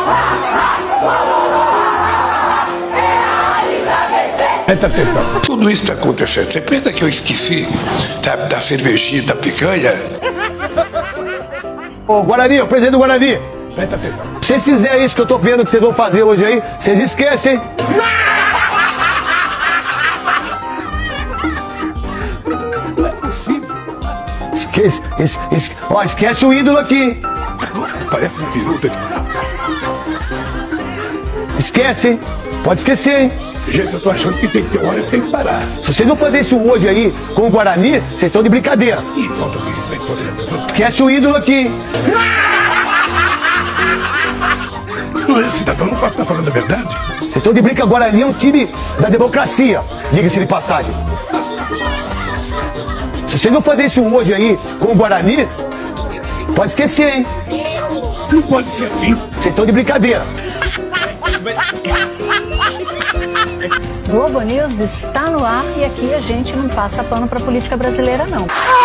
Presta atenção. Tudo isso está acontecendo. Você pensa que eu esqueci da cervejinha, da picanha? Ô, Guarani, o presidente do Guarani. Presta atenção. Se vocês fizerem isso que eu tô vendo que vocês vão fazer hoje aí, vocês esquecem. Esquece o ídolo aqui. Parece um minuto. Esquece. Pode esquecer, hein? Gente, eu tô achando que tem que ter hora, tem que parar. Se vocês vão fazer isso hoje aí com o Guarani, vocês estão de brincadeira. Ih, falta isso aí, por exemplo. Esquece o ídolo aqui. O cidadão não pode estar falando a verdade. Vocês estão de brincadeira. Guarani é um time da democracia, diga-se de passagem. Se vocês vão fazer isso hoje aí com o Guarani, pode esquecer, hein? Não pode ser assim. Vocês estão de brincadeira. Globo News está no ar e aqui a gente não passa pano para política brasileira, não.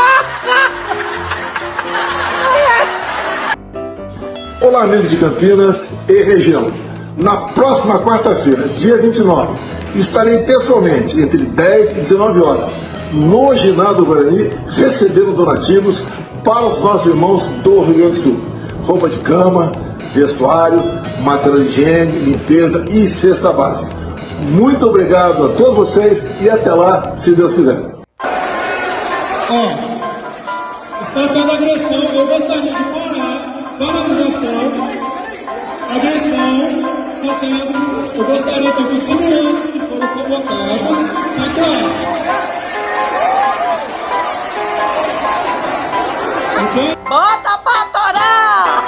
Olá, amigos de Campinas e região. Na próxima quarta-feira, dia 29, estarei pessoalmente entre 10 e 19 horas no ginásio do Guarani recebendo donativos para os nossos irmãos do Rio Grande do Sul. Roupa de cama, vestuário, material de higiene, limpeza e cesta básica. Muito obrigado a todos vocês e até lá, se Deus quiser. Está tendo agressão, eu gostaria de parar, paralisação, agressão, está tendo, eu gostaria que os seguranças que foram convocados atrás. Ok? Bota pra torar!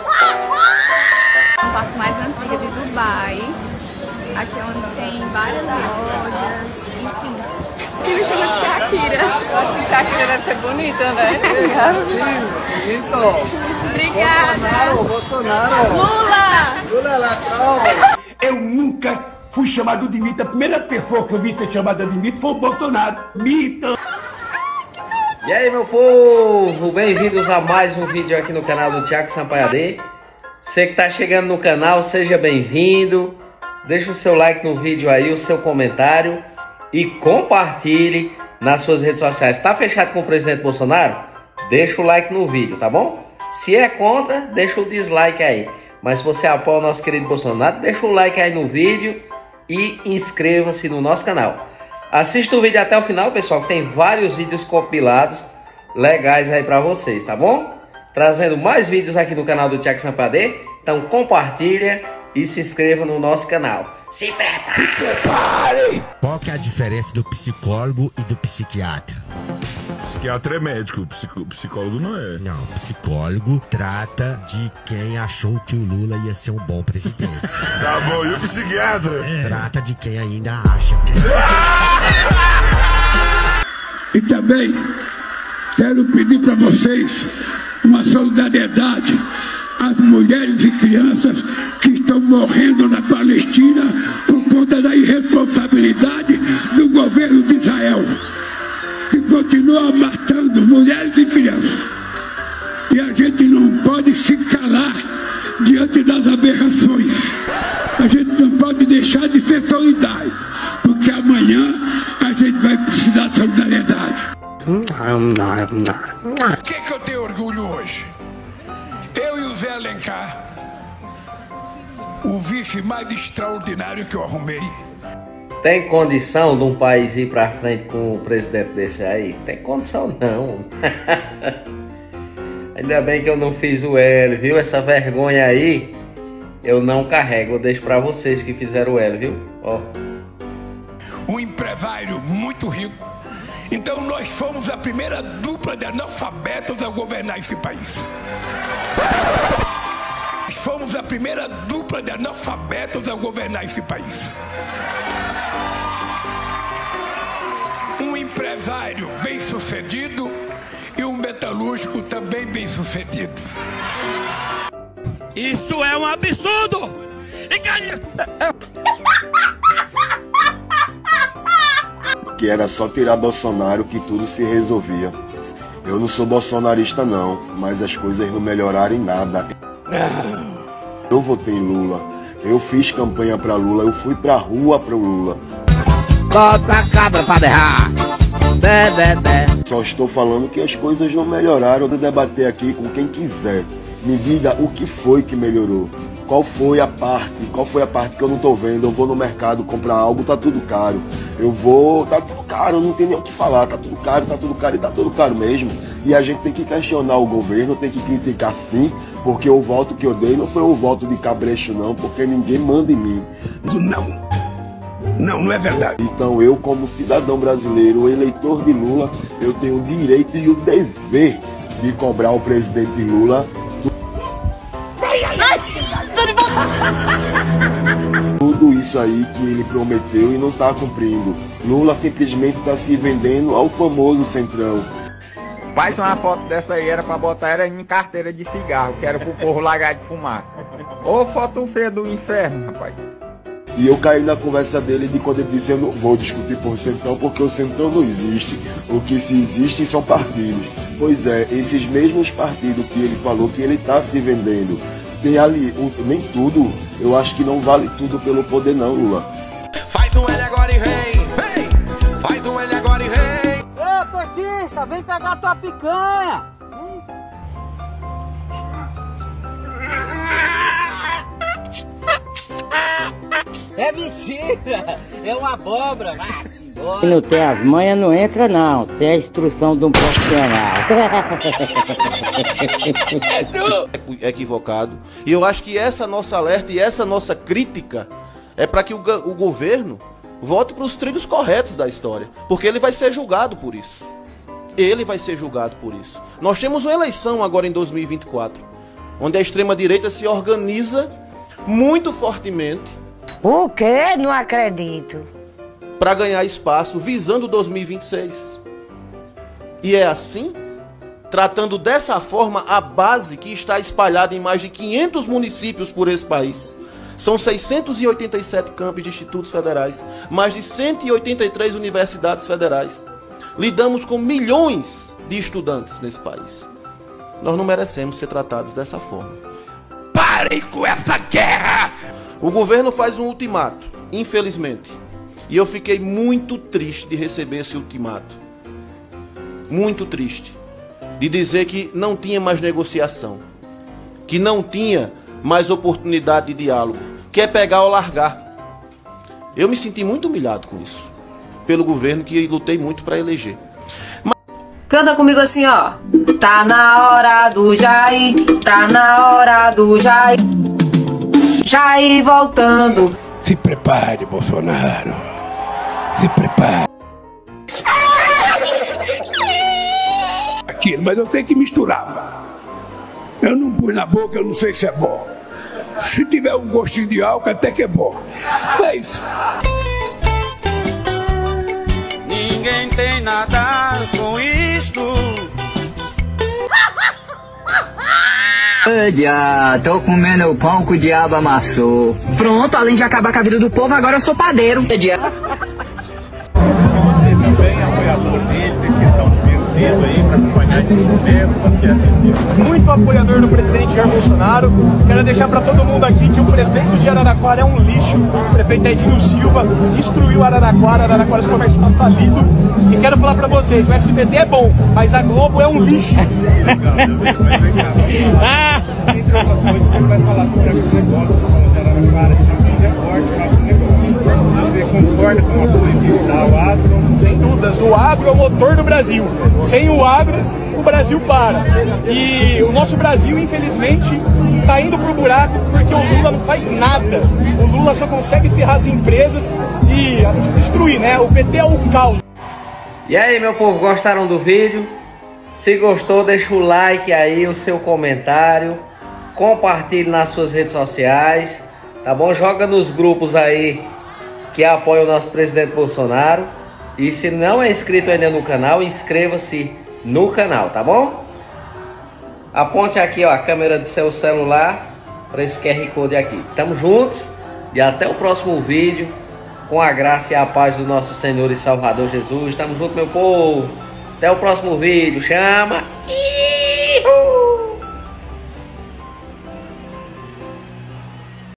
A parte mais antiga de Dubai. Aqui é onde tem várias lojas, enfim. Que me chama de Shakira. Eu acho que Shakira deve ser bonita, né? Obrigada. Bolsonaro. Lula Latrão. Eu nunca fui chamado de mito. A primeira pessoa que eu vi ter chamada de mito foi o Bolsonaro. Mito. E aí, meu povo, bem-vindos a mais um vídeo aqui no canal do Thiago Sampaio AD. Você que tá chegando no canal, seja bem-vindo. Deixa o seu like no vídeo aí, o seu comentário e compartilhe nas suas redes sociais. Tá fechado com o presidente Bolsonaro? Deixa o like no vídeo, tá bom? Se é contra, deixa o dislike aí. Mas se você apoia o nosso querido Bolsonaro, deixa o like aí no vídeo e inscreva-se no nosso canal. Assista o vídeo até o final, pessoal, que tem vários vídeos compilados legais aí pra vocês, tá bom? Trazendo mais vídeos aqui no canal do Thiago Sampaio AD. Então compartilha e se inscreva no nosso canal. Se prepare! Qual que é a diferença do psicólogo e do psiquiatra? Psiquiatra é médico, psicólogo não é. Não, psicólogo trata de quem achou que o Lula ia ser um bom presidente. Tá bom, e o psiquiatra? Trata de quem ainda acha. E também quero pedir para vocês uma solidariedade às mulheres e crianças que estão morrendo na Palestina por conta da irresponsabilidade do governo de Israel, que continua matando mulheres e crianças. E a gente não pode se calar diante das aberrações. A gente não pode deixar de ser solidário, porque amanhã a gente vai precisar de solidariedade. O que eu tenho orgulho hoje? Eu e o Zé Alencar, o vice mais extraordinário que eu arrumei. Tem condição de um país ir pra frente com um presidente desse aí? Tem condição não. Ainda bem que eu não fiz o L, viu? Essa vergonha aí eu não carrego. Eu deixo pra vocês que fizeram o L, viu? Ó. Um empresário muito rico. Então nós fomos a primeira dupla de analfabetos a governar esse país. Fomos a primeira dupla de analfabetos a governar esse país. Um empresário bem-sucedido e um metalúrgico também bem-sucedido. Isso é um absurdo! Que era só tirar Bolsonaro que tudo se resolvia. Eu não sou bolsonarista não, mas as coisas não melhoraram em nada. Eu votei em Lula, eu fiz campanha para Lula, eu fui pra rua pro Lula. Bota a cabra pra derrar. Só estou falando que as coisas não melhoraram. Eu vou debater aqui com quem quiser. Me diga o que foi que melhorou. Qual foi a parte que eu não tô vendo? Eu vou no mercado comprar algo, tá tudo caro. Tá tudo caro, eu não tenho nem o que falar. Tá tudo caro e tá tudo caro mesmo. E a gente tem que questionar o governo, tem que criticar sim, porque o voto que eu dei não foi um voto de cabresto não, porque ninguém manda em mim. Não é verdade. Então eu, como cidadão brasileiro, eleitor de Lula, eu tenho o direito e o dever de cobrar o presidente Lula tudo isso aí que ele prometeu e não está cumprindo. Lula simplesmente está se vendendo ao famoso Centrão. Faz uma foto dessa aí, era pra botar ela em carteira de cigarro, que era pro povo largar de fumar. Ô foto feia do inferno, rapaz. E eu caí na conversa dele de quando ele disse: eu não vou discutir por Centrão porque o Centrão não existe. O que se existe são partidos. Pois é, esses mesmos partidos que ele falou que ele está se vendendo. Tem ali, nem tudo, eu acho que não vale tudo pelo poder não, Lula. Faz um L agora e vem! Faz um L agora e vem! Ô, petista, vem pegar tua picanha! É mentira! É uma abóbora! Vai-te embora! Se não tem as manhas, não entra não. Isso é a instrução de um profissional. É equivocado. E eu acho que essa nossa alerta e essa nossa crítica é para que o governo volte para os trilhos corretos da história. Porque ele vai ser julgado por isso. Ele vai ser julgado por isso. Nós temos uma eleição agora em 2024, onde a extrema-direita se organiza muito fortemente. O quê? Não acredito. Para ganhar espaço, visando 2026. E é assim, tratando dessa forma a base que está espalhada em mais de 500 municípios por esse país. São 687 campos de institutos federais, mais de 183 universidades federais. Lidamos com milhões de estudantes nesse país. Nós não merecemos ser tratados dessa forma. Parem com essa guerra! O governo faz um ultimato, infelizmente. E eu fiquei muito triste de receber esse ultimato. Muito triste. De dizer que não tinha mais negociação. Que não tinha mais oportunidade de diálogo. Que é pegar ou largar. Eu me senti muito humilhado com isso. Pelo governo que lutei muito para eleger. Canta comigo assim, ó. Tá na hora do Jair. Tá na hora do Jair. Jair voltando. Se prepare, Bolsonaro. Se prepare. Aquilo, mas eu sei que misturava. Eu não pus na boca, eu não sei se é bom. Se tiver um gostinho de álcool, até que é bom. É isso. Ninguém tem nada com isto. Tô comendo o pão que o diabo amassou. Pronto, além de acabar com a vida do povo, agora eu sou padeiro. Você também é apoiador dele, tem questão de vencendo aí para acompanhar esses governos, como que é assistir. Muito apoiador do presidente Jair Bolsonaro. Quero deixar para todo mundo aqui que o prefeito de Araraquara é um lixo. O prefeito Edinho Silva destruiu Araraquara. Araraquara, esse comércio está falido. E quero falar para vocês, o SBT é bom, mas a Globo é um lixo. Entre outras coisas, ele vai falar sobre agronegócio, falando de Araraquara, de Juiz é forte para o negócio. Você concorda com a política da agro? Sem dúvidas, o agro é o motor do Brasil. Sem o agro, o Brasil para. E o nosso Brasil, infelizmente, está indo pro buraco porque o Lula não faz nada. O Lula só consegue ferrar as empresas e destruir, né? O PT é o caos. E aí, meu povo, gostaram do vídeo? Se gostou, deixa o like aí, o seu comentário, compartilhe nas suas redes sociais, tá bom? Joga nos grupos aí que apoiam o nosso presidente Bolsonaro. E se não é inscrito ainda no canal, inscreva-se no canal, tá bom? Aponte aqui, ó, a câmera do seu celular para esse QR Code aqui. Tamo juntos e até o próximo vídeo, com a graça e a paz do nosso Senhor e Salvador Jesus. Tamo junto, meu povo. Até o próximo vídeo. Chama!